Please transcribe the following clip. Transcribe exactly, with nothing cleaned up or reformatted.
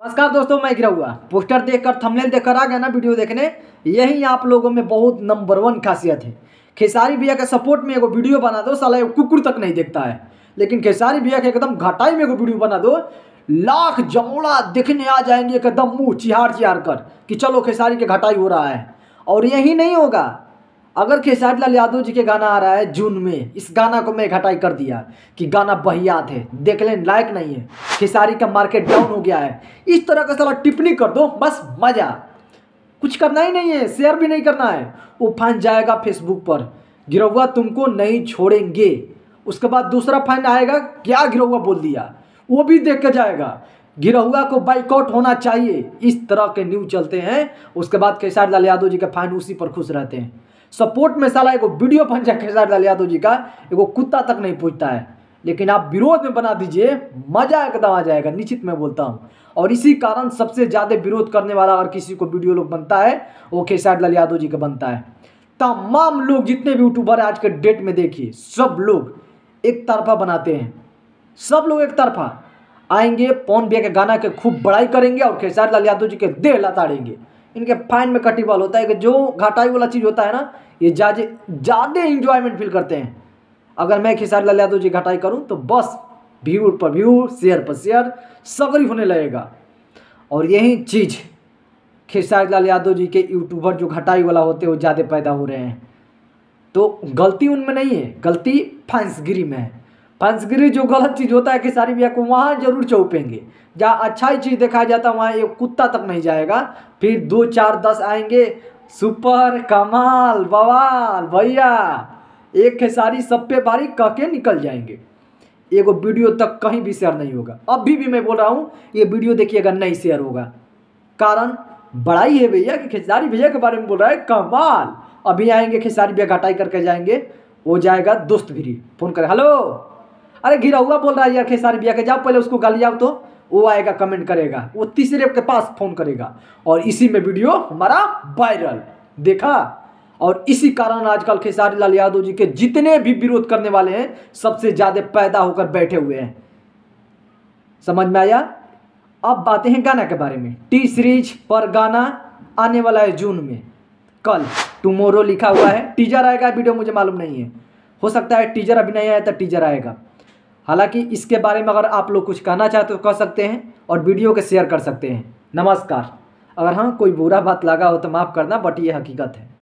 नमस्कार दोस्तों, मैं गिरा हुआ पोस्टर देखकर थंबनेल देखकर आ गया ना वीडियो देखने। यही आप लोगों में बहुत नंबर वन खासियत है। खेसारी भैया के सपोर्ट में एगो वीडियो बना दो, साला एक कुकुर तक नहीं देखता है। लेकिन खेसारी भैया के एकदम घटाई में एगो वीडियो बना दो, लाख जमोड़ा देखने आ जाएंगे एकदम मुंह चिहार चिहार कर कि चलो खेसारी के घटाई हो रहा है। और यही नहीं होगा, अगर खेसारी लाल यादव जी के गाना आ रहा है जून में, इस गाना को मैं घटाई कर दिया कि गाना बहियात है, देखने लायक नहीं है, खेसारी का मार्केट डाउन हो गया है, इस तरह का साला टिप्पणी कर दो, बस मजा। कुछ करना ही नहीं है, शेयर भी नहीं करना है, वो फाइन जाएगा फेसबुक पर, गिरहुआ तुमको नहीं छोड़ेंगे। उसके बाद दूसरा फाइन आएगा, क्या गिरहुआ बोल दिया, वो भी देख के जाएगा। गिरहुआ को बाइकआउट होना चाहिए, इस तरह के न्यूज चलते हैं। उसके बाद खेसारी लाल यादव जी के फैन उसी पर खुश रहते हैं। सपोर्ट में साला एगो वीडियो बन जाए खेसारी लाल यादव जी का, एगो कुत्ता तक नहीं पूछता है। लेकिन आप विरोध में बना दीजिए, मजा एकदम आ जाएगा, निश्चित मैं बोलता हूँ। और इसी कारण सबसे ज़्यादा विरोध करने वाला अगर किसी को वीडियो लोग बनता है, वो खेसारी लाल यादव जी का बनता है। तमाम लोग जितने भी यूट्यूबर आज के डेट में देखिए, सब लोग एक तरफा बनाते हैं। सब लोग एक तरफा आएंगे, पवन भैया के गाना के खूब बड़ाई करेंगे और खेसारी लाल यादव जी के देह लताड़ेंगे। इनके फाइन में कटिबल होता है कि जो घटाई वाला चीज़ होता है ना, ये ज़्यादा ज़्यादा इंजॉयमेंट फील करते हैं। अगर मैं खेसारी लाल यादव जी घटाई करूं तो बस व्यू पर व्यू, शेयर पर शेयर, सगरी होने लगेगा। और यही चीज़ खेसारी लाल यादव जी के यूट्यूबर जो घटाई वाला होते हैं वो ज़्यादा पैदा हो रहे हैं। तो गलती उनमें नहीं है, गलती फैंसगिरी में है। फैंसगिरी जो गलत चीज़ होता है खेसारी भैया को वहाँ जरूर चौपेंगे। जहाँ अच्छा ही चीज़ दिखाया जाता है वहाँ एक कुत्ता तक नहीं जाएगा। फिर दो चार दस आएंगे, सुपर कमाल बवाल भैया, एक खेसारी सब पे बारी कह के निकल जाएंगे। एगो वीडियो तक कहीं भी शेयर नहीं होगा। अभी भी मैं बोल रहा हूँ, ये वीडियो देखिएगा नहीं शेयर होगा। कारण बड़ाई है भैया कि खेसारी भैया के बारे में बोल रहा है कमाल। अभी आएंगे खेसारी भैया घटाई करके जाएंगे, वो जाएगा दोस्त भी फोन करे, हेलो अरे गिरहुआ बोल रहा है यार खेसारी भैया के, जाओ पहले उसको गाली आओ। तो वो आएगा कमेंट करेगा, वो तीसरे के पास फोन करेगा और इसी में वीडियो हमारा वायरल देखा। और इसी कारण आजकल खेसारी लाल यादव जी के जितने भी विरोध करने वाले हैं सबसे ज़्यादा पैदा होकर बैठे हुए हैं। समझ में आया? अब बातें हैं गाना के बारे में। टी सीरीज पर गाना आने वाला है जून में, कल टुमोरो लिखा हुआ है। टीजर आएगा, वीडियो मुझे मालूम नहीं है, हो सकता है टीजर अभी नहीं आया तो टीजर आएगा। हालांकि इसके बारे में अगर आप लोग कुछ कहना चाहते हो कह सकते हैं और वीडियो के शेयर कर सकते हैं। नमस्कार। अगर हाँ कोई बुरा बात लगा हो तो माफ़ करना, बट ये हकीकत है।